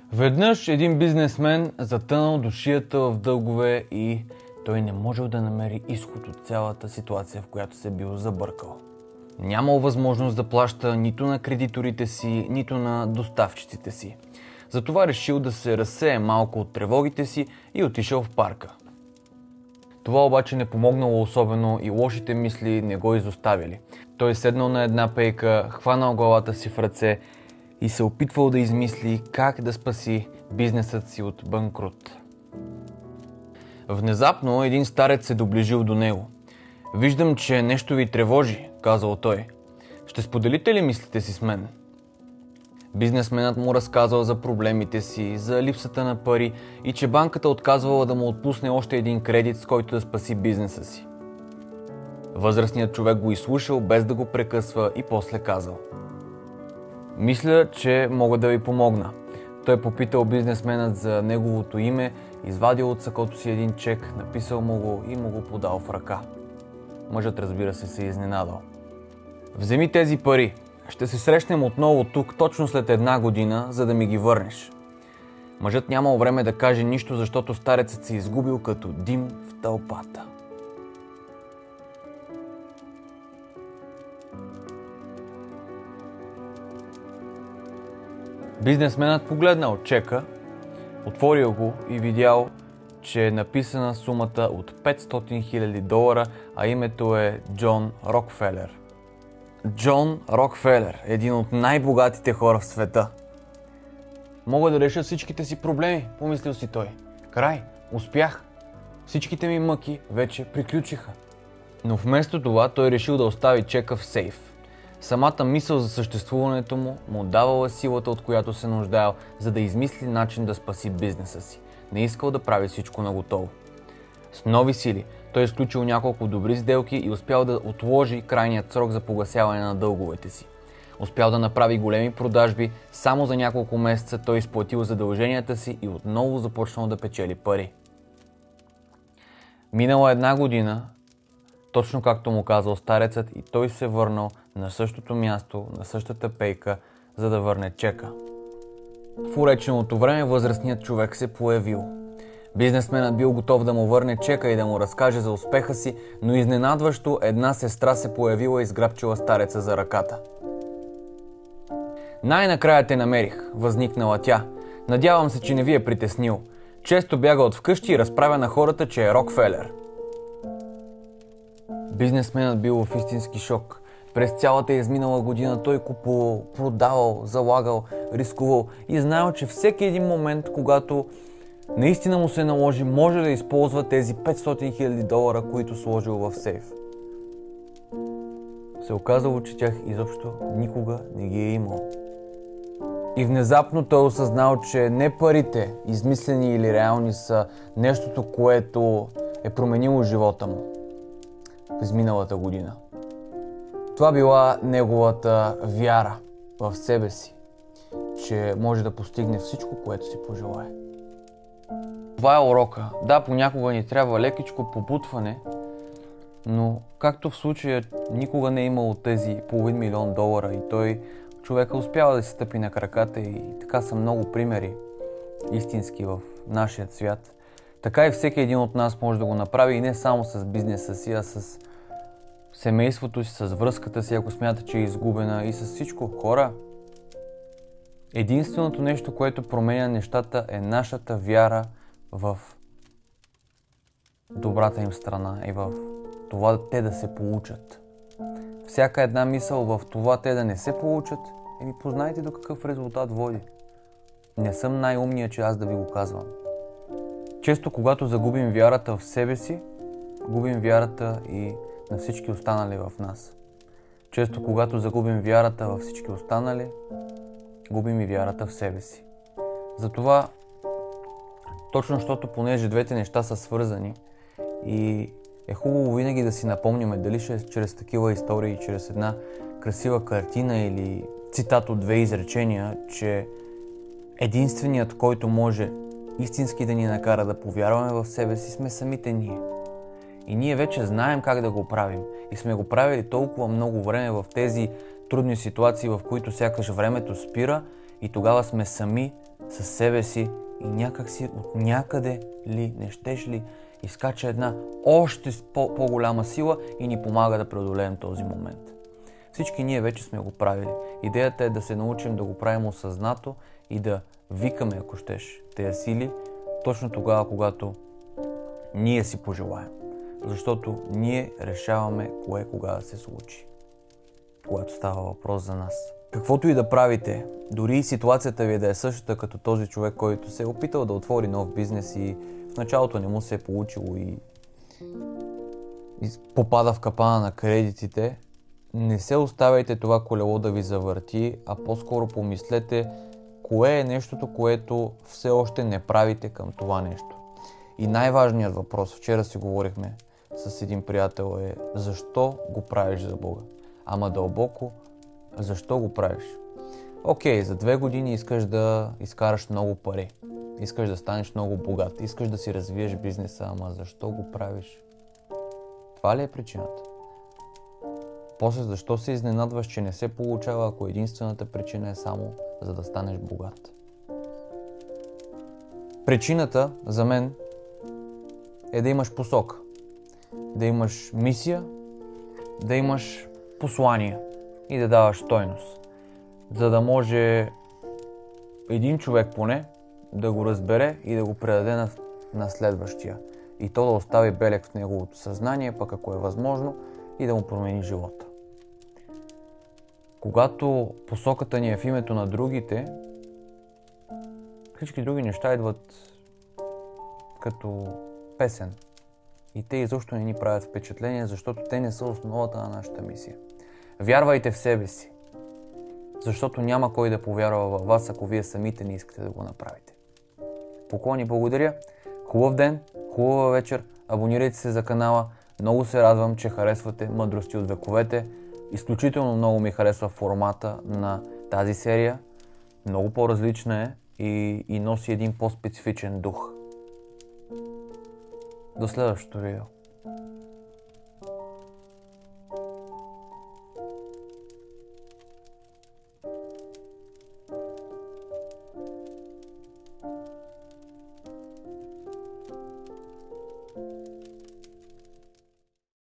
Веднъж един бизнесмен затънал до шията в дългове и той не можел да намери изход от цялата ситуация, в която се бил забъркал. Нямал възможност да плаща нито на кредиторите си, нито на доставчиците си. Затова решил да се разсее малко от тревогите си и отишъл в парка. Това обаче не помогнало особено и лошите мисли не го изоставили. Той седнал на една пейка, хванал главата си в ръце и се опитвал да измисли как да спаси бизнесът си от банкрут. Внезапно един старец се доближил до него. "Виждам, че нещо ви тревожи", казал той. "Ще споделите ли мислите си с мен?" Бизнесменът му разказал за проблемите си, за липсата на пари и че банката отказвала да му отпусне още един кредит, с който да спаси бизнеса си. Възрастният човек го изслушал без да го прекъсва и после казал: "Мисля, че мога да ви помогна." Той попитал бизнесменът за неговото име, извадил от сакото си един чек, написал му го и му го подал в ръка. Мъжът, разбира се изненадал. "Вземи тези пари. Ще се срещнем отново тук точно след 1 година, за да ми ги върнеш." Мъжът нямал време да каже нищо, защото старецът се изгубил като дим в тълпата. Бизнесменът погледнал чека, отворил го и видял, че е написана сумата от $500 000, а името е Джон Рокфелер. Джон Рокфелер е един от най-богатите хора в света. "Мога да реша всичките си проблеми", помислил си той. "Край, успях. Всичките ми мъки вече приключиха." Но вместо това той решил да остави чека в сейф. Самата мисъл за съществуването му давала силата, от която се нуждаел, за да измисли начин да спаси бизнеса си. Не искал да прави всичко наготово. С нови сили той изключил няколко добри сделки и успял да отложи крайният срок за погасяване на дълговете си. Успял да направи големи продажби, само за няколко месеца той изплатил задълженията си и отново започнал да печели пари. Минала 1 година, точно както му казал старецът, и той се върнал на същото място, на същата пейка, за да върне чека. В уреченото време възрастният човек се появил. Бизнесменът бил готов да му върне чека и да му разкаже за успеха си, но изненадващо една сестра се появила и сграбчила стареца за ръката. "Най-накрая те намерих", възникнала тя. "Надявам се, че не ви е притеснил. Често бяга от вкъщи и разправя на хората, че е Рокфелер." Бизнесменът бил в истински шок. През цялата изминала година той купувал, продавал, залагал, рискувал и знаел, че всеки един момент, когато наистина му се наложи, може да използва тези $500 000, които сложил в сейф. Се оказало, че тях изобщо никога не ги е имал. И внезапно той осъзнал, че не парите, измислени или реални, са нещото, което е променило живота му в изминалата година. Това била неговата вяра в себе си, че може да постигне всичко, което си пожелае. Това е урока. Да, понякога ни трябва лекичко побутване, но както в случая никога не е имало тези $500 000 и той, човека, успява да си стъпи на краката и така са много примери истински в нашия свят. Така и всеки един от нас може да го направи и не само с бизнеса си, а с семейството си, с връзката си, ако смята, че е изгубена, и с всичко. Хора, единственото нещо, което променя нещата, е нашата вяра в добрата им страна и в това те да се получат. Всяка една мисъл в това те да не се получат, познайте до какъв резултат води. Не съм най-умният, че аз да ви го казвам. Често, когато загубим вярата в себе си, губим вярата и на всички останали в нас. Често, когато загубим вярата във всички останали, губим и вярата в себе си. Затова, точно защото понеже двете неща са свързани и е хубаво винаги да си напомняме, дали ще е чрез такива истории, чрез една красива картина или цитат от 2 изречения, че единственият, който може истински да ни накара да повярваме в себе си, сме самите ние. И ние вече знаем как да го правим. И сме го правили толкова много време в тези трудни ситуации, в които сякаш времето спира и тогава сме сами със себе си и някак си от някъде ли, не щеш ли, изкача една още по-голяма сила и ни помага да преодолеем този момент. Всички ние вече сме го правили. Идеята е да се научим да го правим осъзнато и да викаме, ако щеш, тези сили, точно тогава, когато ние си пожелаем. Защото ние решаваме кое кога да се случи, когато става въпрос за нас. Каквото и да правите, дори и ситуацията ви да е същата като този човек, който се е опитал да отвори нов бизнес и в началото не му се е получило и попада в капана на кредитите, не се оставяйте това колело да ви завърти, а по-скоро помислете кое е нещото, което все още не правите към това нещо. И най-важният въпрос, вчера си говорихме с един приятел, е защо го правиш за Бога? Ама дълбоко, защо го правиш? Окей, за 2 години искаш да изкараш много пари, искаш да станеш много богат, искаш да си развиеш бизнеса, ама защо го правиш? Това ли е причината? После защо се изненадваш, че не се получава, ако единствената причина е само за да станеш богат? Причината за мен е да имаш посока, да имаш мисия, да имаш послание и да даваш стойност, за да може един човек поне да го разбере и да го предаде на следващия. И то да остави белег в неговото съзнание, пък ако е възможно, и да му промени живота. Когато посоката ни е в името на другите, всички други неща идват като песен. И те изобщо не ни правят впечатление, защото те не са основата на нашата мисия. Вярвайте в себе си, защото няма кой да повярва във вас, ако вие самите не искате да го направите. Поклони, благодаря, хубав ден, хубава вечер, абонирайте се за канала, много се радвам, че харесвате Мъдрости от вековете. Изключително много ми харесва формата на тази серия, много по-различна е и носи един по-специфичен дух. До следващото видео.